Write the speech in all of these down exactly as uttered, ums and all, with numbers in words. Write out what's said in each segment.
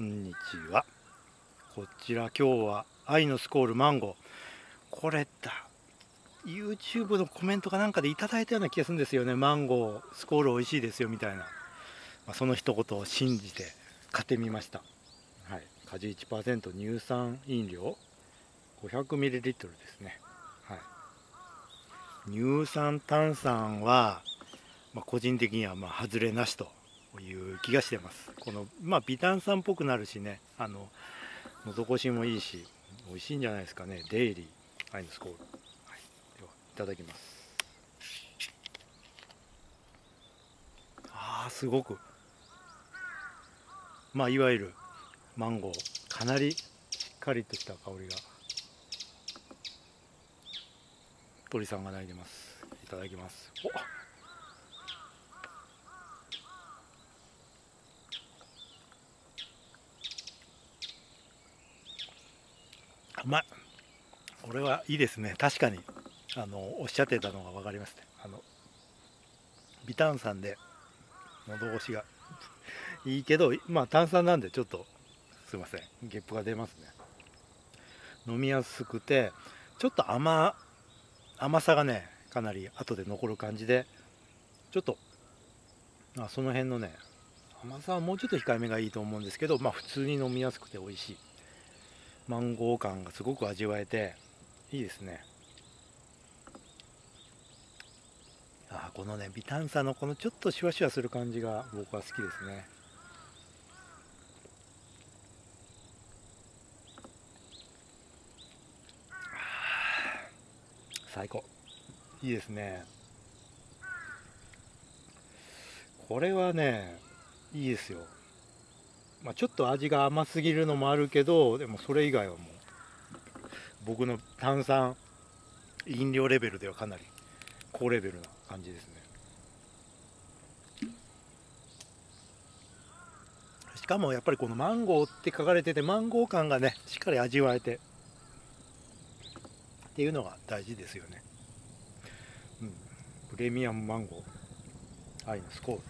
こんにちは。こちら今日は愛のスコールマンゴー。これだ。YouTube のコメントかなんかでいただいたような気がするんですよね。マンゴー、スコール美味しいですよみたいな。まあ、その一言を信じて買ってみました。はい。果汁 いちパーセント 乳酸飲料 ごひゃくミリリットル ですね。はい。乳酸炭酸は、まあ、個人的にはまあ外れなしという気がしてます。このまあ微炭酸っぽくなるしね、あの喉越しもいいし美味しいんじゃないですかね。デイリーアイのスコール、はい、ではいただきます。あーすごくまあいわゆるマンゴー、かなりしっかりとした香りが鳥さんが鳴いてます。いただきます。おうまい。これはいいですね。確かにあのおっしゃってたのが分かりますね。あの微炭酸で喉越しがいいけど、まあ炭酸なんでちょっとすいません、ゲップが出ますね。飲みやすくてちょっと甘甘さがねかなり後で残る感じで、ちょっとあその辺のね甘さはもうちょっと控えめがいいと思うんですけど、まあ普通に飲みやすくて美味しいマンゴー感がすごく味わえていいですね。あこのね微炭酸のこのちょっとシュワシュワする感じが僕は好きですね。最高、いいですね。これはねいいですよ。まあ、ちょっと味が甘すぎるのもあるけど、でもそれ以外はもう僕の炭酸飲料レベルではかなり高レベルな感じですね。しかもやっぱりこのマンゴーって書かれてて、マンゴー感がねしっかり味わえてっていうのが大事ですよね。うん、プレミアムマンゴー愛のスコール、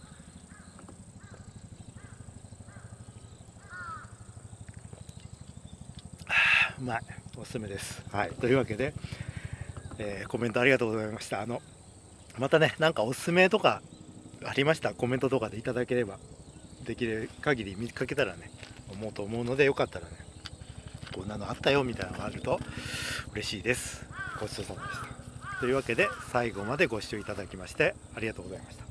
うまい、おすすめです。はい、というわけで、えーコメントありがとうございました。あのまたね、なんかおすすめとかありましたらコメントとかでいただければ、できる限り見かけたらね思うと思うので、よかったらねこんなのあったよみたいなのがあると嬉しいです。ごちそうさまでした。というわけで最後までご視聴いただきましてありがとうございました。